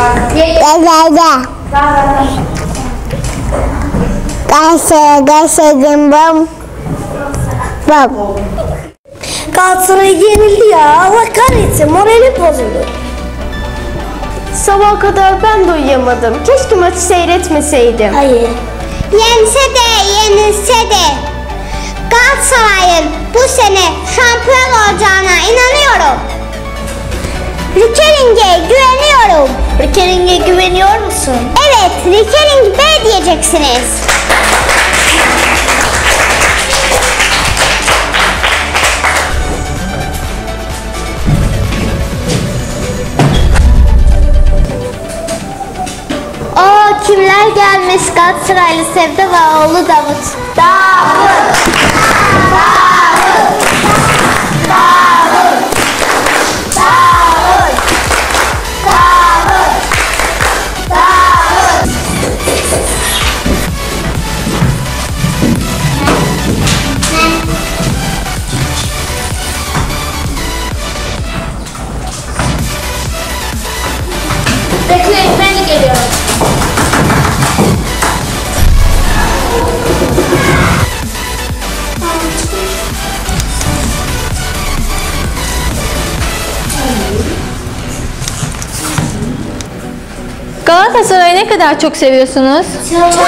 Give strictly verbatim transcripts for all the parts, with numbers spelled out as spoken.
Gaza. Gaza, Gaza, bom. Bom. Galatasaray yenildi ya. Allah kahretsin, moralim bozuldu. Sabaha kadar ben de uyuyamadım. Keşke maçı seyretmeseydim. Hayır. Yense de, yenilse de Galatasaray'ın bu sene şampiyon olacağına inanıyorum. Rikering'e güveniyorum. Rikering'e güveniyor musun? Evet, Rikering B diyeceksiniz. Aa, kimler gelmiş? Galatasaraylı Sevda ve oğlu Davut. Davut! Davut! Davut! Davut! Davut! Davut! Bekleyin, ben de geliyorum. Galatasaray'ı ne kadar çok seviyorsunuz? Çok!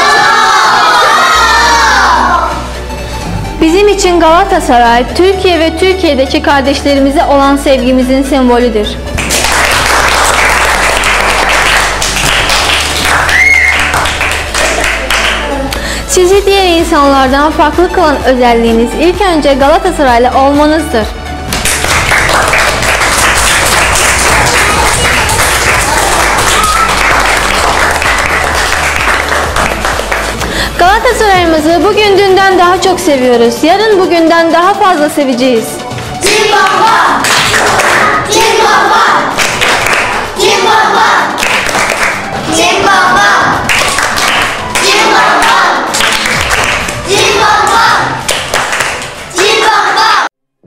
Bizim için Galatasaray, Türkiye ve Türkiye'deki kardeşlerimize olan sevgimizin sembolüdür. Sizi diğer insanlardan farklı kılan özelliğiniz ilk önce Galatasaraylı olmanızdır. Galatasaray'ımızı bugün dünden daha çok seviyoruz. Yarın bugünden daha fazla seveceğiz. Cimbomba! Cimbomba! Cimbomba! Cimbomba! Cimbomba! Cimbomba! Cimbomba!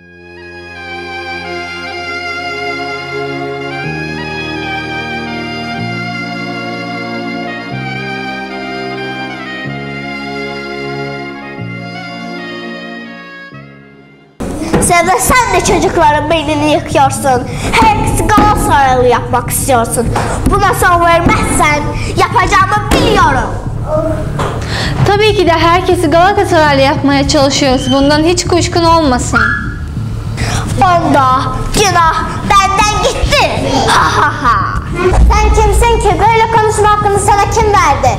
Sevda, sen de çocukların beynini yıkıyorsun. Herkesi Galatasaraylı yapmak istiyorsun. Buna son vermezsen yapacağımı biliyorum. Tabii ki de herkesi Galatasaraylı yapmaya çalışıyoruz. Bundan hiç kuşkun olmasın. Onda günah benden gitti. Ha ha ha. Sen kimsin ki? Böyle konuşma hakkını sana kim verdi?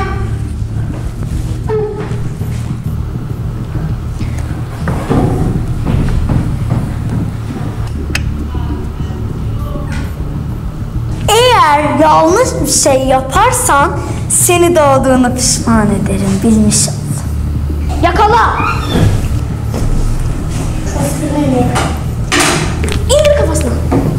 Eğer yanlış bir şey yaparsan seni doğduğuna pişman ederim, bilmiş ol. Yakala. İndir kafasına.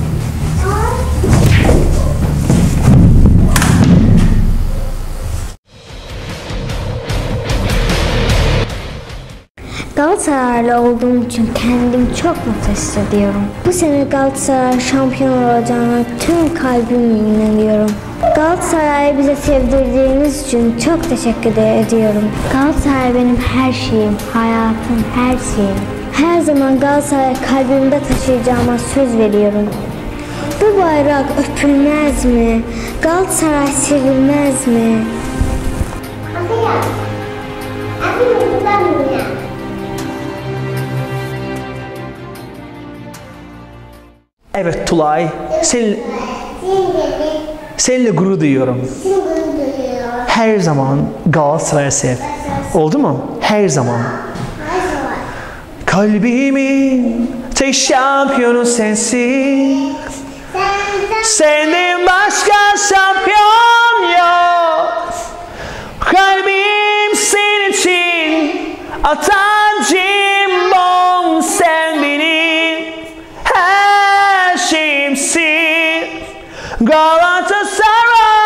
Galatasaraylı olduğum için kendimi çok mutlu hissediyorum. Bu sene Galatasaray şampiyon olacağına tüm kalbimle inanıyorum. Galatasaray'ı bize sevdirdiğiniz için çok teşekkür ediyorum. Galatasaray benim her şeyim, hayatım, her şeyim. Her zaman Galatasaray'ı kalbimde taşıyacağıma söz veriyorum. Bu bayrak öpülmez mi? Galatasaray sevilmez mi? Evet Tulay, sen, seninle gurur duyuyorum. Her zaman Galatasaray'ı sev. Oldu mu? Her zaman. Kalbimin tek şampiyonu sensin. Senden başka şampiyon yok. Kalbim senin için atan cimbom, sen benim her şeyimsin. Galatasaray.